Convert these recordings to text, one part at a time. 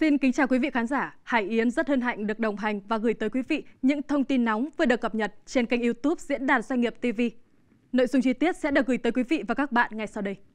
Xin kính chào quý vị khán giả. Hải Yến rất hân hạnh được đồng hành và gửi tới quý vị những thông tin nóng vừa được cập nhật trên kênh YouTube Diễn đàn Doanh nghiệp TV. Nội dung chi tiết sẽ được gửi tới quý vị và các bạn ngay sau đây.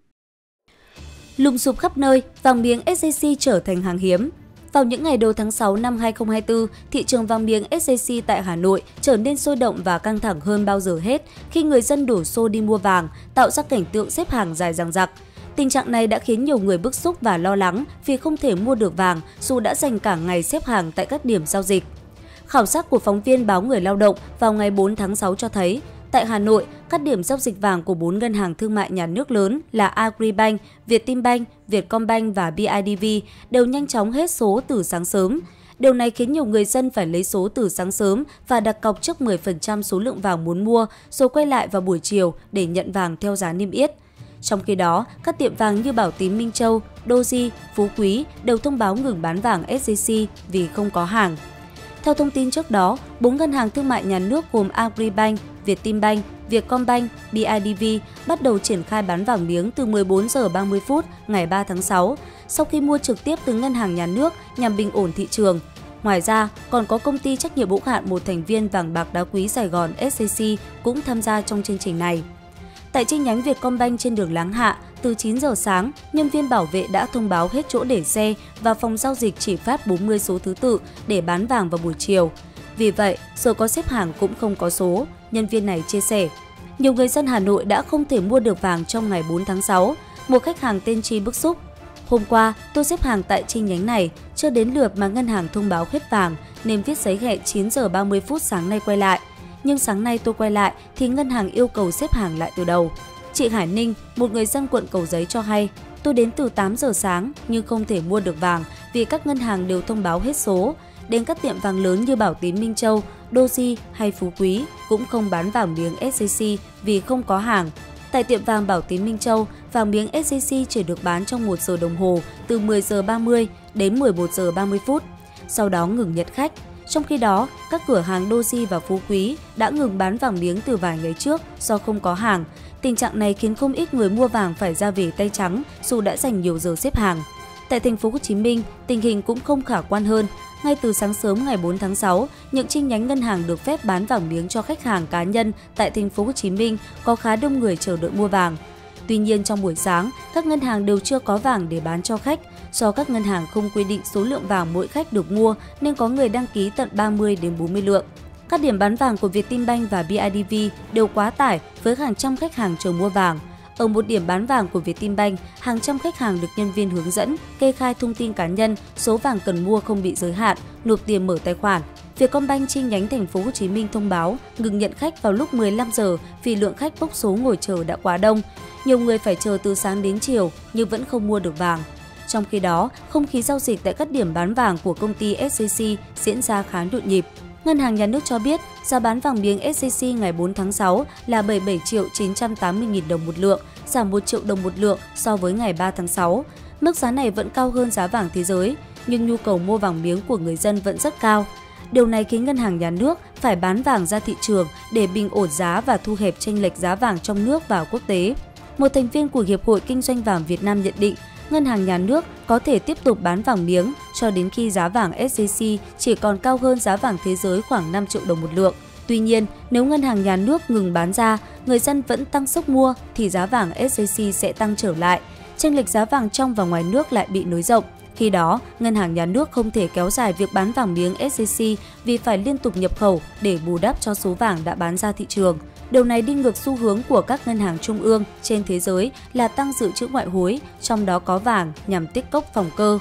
Lùng sụp khắp nơi, vàng miếng SJC trở thành hàng hiếm. Vào những ngày đầu tháng 6 năm 2024, thị trường vàng miếng SJC tại Hà Nội trở nên sôi động và căng thẳng hơn bao giờ hết khi người dân đổ xô đi mua vàng, tạo ra cảnh tượng xếp hàng dài dằng dặc. Tình trạng này đã khiến nhiều người bức xúc và lo lắng vì không thể mua được vàng dù đã dành cả ngày xếp hàng tại các điểm giao dịch. Khảo sát của phóng viên báo Người Lao động vào ngày 4 tháng 6 cho thấy, tại Hà Nội, các điểm giao dịch vàng của 4 ngân hàng thương mại nhà nước lớn là Agribank, Vietinbank, Vietcombank và BIDV đều nhanh chóng hết số từ sáng sớm. Điều này khiến nhiều người dân phải lấy số từ sáng sớm và đặt cọc trước 10% số lượng vàng muốn mua rồi quay lại vào buổi chiều để nhận vàng theo giá niêm yết. Trong khi đó, các tiệm vàng như Bảo Tín Minh Châu, Doji, Phú Quý đều thông báo ngừng bán vàng SJC vì không có hàng. Theo thông tin trước đó, 4 ngân hàng thương mại nhà nước gồm Agribank, Vietinbank, Vietcombank, BIDV bắt đầu triển khai bán vàng miếng từ 14 giờ 30 phút ngày 3 tháng 6, sau khi mua trực tiếp từ ngân hàng nhà nước nhằm bình ổn thị trường. Ngoài ra, còn có công ty trách nhiệm hữu hạn một thành viên vàng bạc đá quý Sài Gòn SJC cũng tham gia trong chương trình này. Tại chi nhánh Vietcombank trên đường Láng Hạ, từ 9 giờ sáng, nhân viên bảo vệ đã thông báo hết chỗ để xe và phòng giao dịch chỉ phát 40 số thứ tự để bán vàng vào buổi chiều. Vì vậy, dù có xếp hàng cũng không có số, nhân viên này chia sẻ. Nhiều người dân Hà Nội đã không thể mua được vàng trong ngày 4 tháng 6. Một khách hàng tên Chi bức xúc. Hôm qua, tôi xếp hàng tại chi nhánh này, chưa đến lượt mà ngân hàng thông báo hết vàng nên viết giấy hẹn 9 giờ 30 phút sáng nay quay lại. Nhưng sáng nay tôi quay lại thì ngân hàng yêu cầu xếp hàng lại từ đầu. Chị Hải Ninh, một người dân quận Cầu Giấy cho hay, tôi đến từ 8 giờ sáng nhưng không thể mua được vàng vì các ngân hàng đều thông báo hết số. Đến các tiệm vàng lớn như Bảo Tín Minh Châu, Doji hay Phú Quý cũng không bán vàng miếng SJC vì không có hàng. Tại tiệm vàng Bảo Tín Minh Châu, vàng miếng SJC chỉ được bán trong 1 giờ đồng hồ từ 10 giờ 30 đến 11 giờ 30 phút. Sau đó ngừng nhận khách. Trong khi đó, các cửa hàng Doji và Phú Quý đã ngừng bán vàng miếng từ vài ngày trước do không có hàng. Tình trạng này khiến không ít người mua vàng phải ra về tay trắng dù đã dành nhiều giờ xếp hàng. Tại thành phố Hồ Chí Minh, tình hình cũng không khả quan hơn. Ngay từ sáng sớm ngày 4 tháng 6, những chi nhánh ngân hàng được phép bán vàng miếng cho khách hàng cá nhân tại thành phố Hồ Chí Minh có khá đông người chờ đợi mua vàng. Tuy nhiên trong buổi sáng, các ngân hàng đều chưa có vàng để bán cho khách. Do các ngân hàng không quy định số lượng vàng mỗi khách được mua nên có người đăng ký tận 30 đến 40 lượng. Các điểm bán vàng của Vietinbank và BIDV đều quá tải với hàng trăm khách hàng chờ mua vàng. Ở một điểm bán vàng của Vietinbank, hàng trăm khách hàng được nhân viên hướng dẫn kê khai thông tin cá nhân, số vàng cần mua không bị giới hạn, nộp tiền mở tài khoản. Vietcombank chi nhánh thành phố Hồ Chí Minh thông báo ngừng nhận khách vào lúc 15 giờ vì lượng khách bốc số ngồi chờ đã quá đông. Nhiều người phải chờ từ sáng đến chiều nhưng vẫn không mua được vàng. Trong khi đó, không khí giao dịch tại các điểm bán vàng của công ty SJC diễn ra khá nhộn nhịp. Ngân hàng Nhà nước cho biết giá bán vàng miếng SJC ngày 4 tháng 6 là 77.980.000 đồng một lượng, giảm 1 triệu đồng một lượng so với ngày 3 tháng 6. Mức giá này vẫn cao hơn giá vàng thế giới, nhưng nhu cầu mua vàng miếng của người dân vẫn rất cao. Điều này khiến Ngân hàng Nhà nước phải bán vàng ra thị trường để bình ổn giá và thu hẹp chênh lệch giá vàng trong nước và quốc tế. Một thành viên của Hiệp hội Kinh doanh vàng Việt Nam nhận định, Ngân hàng Nhà nước có thể tiếp tục bán vàng miếng cho đến khi giá vàng SJC chỉ còn cao hơn giá vàng thế giới khoảng 5 triệu đồng một lượng. Tuy nhiên, nếu Ngân hàng Nhà nước ngừng bán ra, người dân vẫn tăng sức mua thì giá vàng SJC sẽ tăng trở lại. Chênh lệch giá vàng trong và ngoài nước lại bị nới rộng. Khi đó, Ngân hàng Nhà nước không thể kéo dài việc bán vàng miếng SJC vì phải liên tục nhập khẩu để bù đắp cho số vàng đã bán ra thị trường. Điều này đi ngược xu hướng của các ngân hàng trung ương trên thế giới là tăng dự trữ ngoại hối, trong đó có vàng nhằm tích cóp phòng cơ.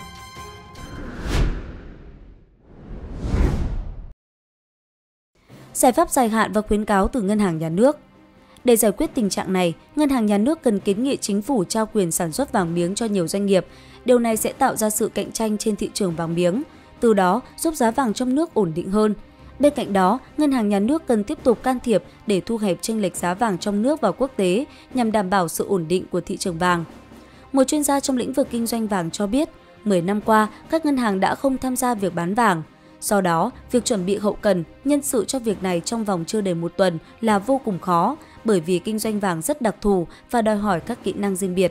Giải pháp dài hạn và khuyến cáo từ Ngân hàng Nhà nước. Để giải quyết tình trạng này, Ngân hàng Nhà nước cần kiến nghị chính phủ trao quyền sản xuất vàng miếng cho nhiều doanh nghiệp. Điều này sẽ tạo ra sự cạnh tranh trên thị trường vàng miếng, từ đó giúp giá vàng trong nước ổn định hơn. Bên cạnh đó, Ngân hàng Nhà nước cần tiếp tục can thiệp để thu hẹp chênh lệch giá vàng trong nước và quốc tế nhằm đảm bảo sự ổn định của thị trường vàng. Một chuyên gia trong lĩnh vực kinh doanh vàng cho biết, 10 năm qua, các ngân hàng đã không tham gia việc bán vàng. Do đó, việc chuẩn bị hậu cần, nhân sự cho việc này trong vòng chưa đầy 1 tuần là vô cùng khó bởi vì kinh doanh vàng rất đặc thù và đòi hỏi các kỹ năng riêng biệt.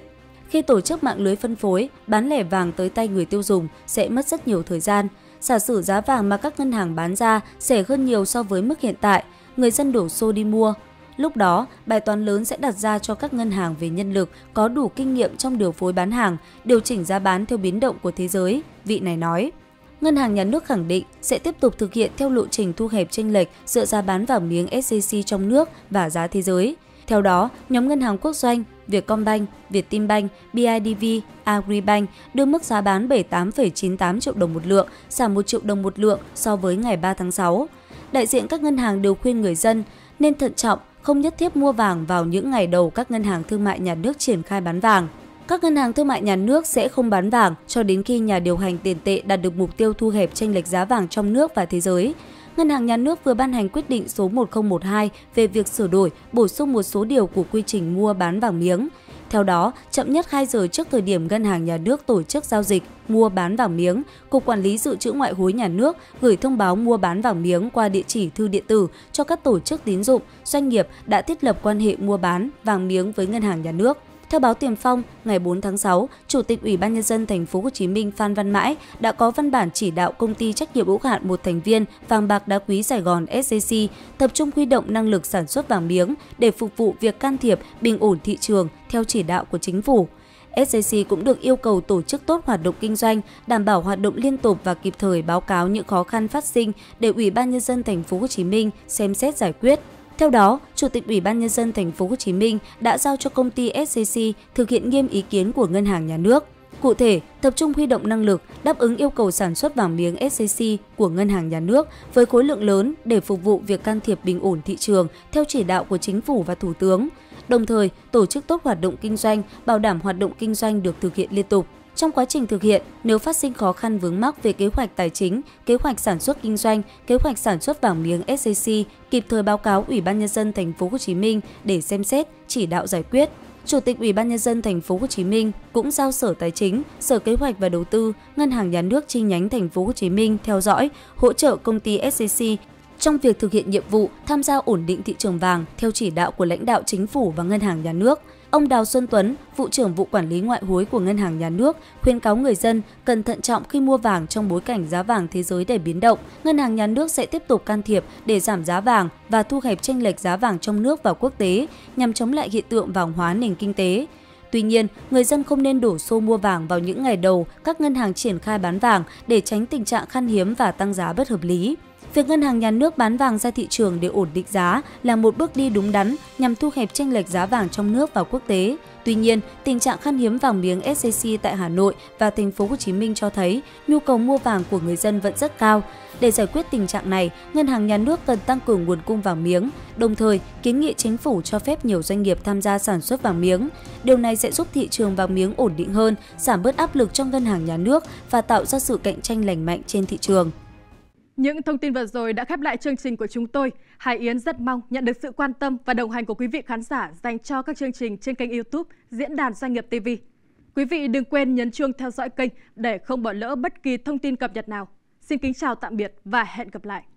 Khi tổ chức mạng lưới phân phối, bán lẻ vàng tới tay người tiêu dùng sẽ mất rất nhiều thời gian. Giả sử giá vàng mà các ngân hàng bán ra rẻ hơn nhiều so với mức hiện tại, người dân đổ xô đi mua. Lúc đó, bài toán lớn sẽ đặt ra cho các ngân hàng về nhân lực có đủ kinh nghiệm trong điều phối bán hàng, điều chỉnh giá bán theo biến động của thế giới, vị này nói. Ngân hàng Nhà nước khẳng định sẽ tiếp tục thực hiện theo lộ trình thu hẹp chênh lệch giữa giá bán vàng miếng SJC trong nước và giá thế giới. Theo đó, nhóm ngân hàng quốc doanh Vietcombank, Vietinbank, BIDV, Agribank đưa mức giá bán 78,98 triệu đồng một lượng, giảm 1 triệu đồng một lượng so với ngày 3 tháng 6. Đại diện các ngân hàng đều khuyên người dân nên thận trọng, không nhất thiết mua vàng vào những ngày đầu các ngân hàng thương mại nhà nước triển khai bán vàng. Các ngân hàng thương mại nhà nước sẽ không bán vàng cho đến khi nhà điều hành tiền tệ đạt được mục tiêu thu hẹp chênh lệch giá vàng trong nước và thế giới. Ngân hàng Nhà nước vừa ban hành quyết định số 1012 về việc sửa đổi, bổ sung một số điều của quy trình mua bán vàng miếng. Theo đó, chậm nhất 2 giờ trước thời điểm Ngân hàng Nhà nước tổ chức giao dịch mua bán vàng miếng, Cục Quản lý Dự trữ Ngoại hối Nhà nước gửi thông báo mua bán vàng miếng qua địa chỉ thư điện tử cho các tổ chức tín dụng, doanh nghiệp đã thiết lập quan hệ mua bán vàng miếng với Ngân hàng Nhà nước. Theo báo Tiền Phong, ngày 4 tháng 6, Chủ tịch Ủy ban nhân dân thành phố Hồ Chí Minh Phan Văn Mãi đã có văn bản chỉ đạo công ty trách nhiệm hữu hạn một thành viên vàng bạc đá quý Sài Gòn SJC tập trung huy động năng lực sản xuất vàng miếng để phục vụ việc can thiệp bình ổn thị trường theo chỉ đạo của chính phủ. SJC cũng được yêu cầu tổ chức tốt hoạt động kinh doanh, đảm bảo hoạt động liên tục và kịp thời báo cáo những khó khăn phát sinh để Ủy ban nhân dân thành phố Hồ Chí Minh xem xét giải quyết. Theo đó, Chủ tịch Ủy ban nhân dân thành phố Hồ Chí Minh đã giao cho công ty SJC thực hiện nghiêm ý kiến của Ngân hàng Nhà nước. Cụ thể, tập trung huy động năng lực đáp ứng yêu cầu sản xuất vàng miếng SJC của Ngân hàng Nhà nước với khối lượng lớn để phục vụ việc can thiệp bình ổn thị trường theo chỉ đạo của Chính phủ và Thủ tướng. Đồng thời, tổ chức tốt hoạt động kinh doanh, bảo đảm hoạt động kinh doanh được thực hiện liên tục. Trong quá trình thực hiện, nếu phát sinh khó khăn vướng mắc về kế hoạch tài chính, kế hoạch sản xuất kinh doanh, kế hoạch sản xuất vàng miếng SJC, kịp thời báo cáo Ủy ban nhân dân thành phố Hồ Chí Minh để xem xét, chỉ đạo giải quyết. Chủ tịch Ủy ban nhân dân thành phố Hồ Chí Minh cũng giao Sở Tài chính, Sở Kế hoạch và Đầu tư, Ngân hàng Nhà nước chi nhánh thành phố Hồ Chí Minh theo dõi, hỗ trợ công ty SJC trong việc thực hiện nhiệm vụ tham gia ổn định thị trường vàng theo chỉ đạo của lãnh đạo Chính phủ và Ngân hàng Nhà nước. Ông Đào Xuân Tuấn, Vụ trưởng Vụ Quản lý Ngoại hối của Ngân hàng Nhà nước, khuyến cáo người dân cần thận trọng khi mua vàng trong bối cảnh giá vàng thế giới đầy biến động. Ngân hàng Nhà nước sẽ tiếp tục can thiệp để giảm giá vàng và thu hẹp chênh lệch giá vàng trong nước và quốc tế nhằm chống lại hiện tượng vàng hóa nền kinh tế. Tuy nhiên, người dân không nên đổ xô mua vàng vào những ngày đầu các ngân hàng triển khai bán vàng để tránh tình trạng khan hiếm và tăng giá bất hợp lý. Việc Ngân hàng Nhà nước bán vàng ra thị trường để ổn định giá là một bước đi đúng đắn nhằm thu hẹp chênh lệch giá vàng trong nước và quốc tế. Tuy nhiên, tình trạng khan hiếm vàng miếng SJC tại Hà Nội và thành phố Hồ Chí Minh cho thấy nhu cầu mua vàng của người dân vẫn rất cao. Để giải quyết tình trạng này, Ngân hàng Nhà nước cần tăng cường nguồn cung vàng miếng, đồng thời kiến nghị Chính phủ cho phép nhiều doanh nghiệp tham gia sản xuất vàng miếng. Điều này sẽ giúp thị trường vàng miếng ổn định hơn, giảm bớt áp lực cho Ngân hàng Nhà nước và tạo ra sự cạnh tranh lành mạnh trên thị trường. Những thông tin vừa rồi đã khép lại chương trình của chúng tôi. Hải Yến rất mong nhận được sự quan tâm và đồng hành của quý vị khán giả dành cho các chương trình trên kênh YouTube Diễn đàn Doanh nghiệp TV. Quý vị đừng quên nhấn chuông theo dõi kênh để không bỏ lỡ bất kỳ thông tin cập nhật nào. Xin kính chào tạm biệt và hẹn gặp lại.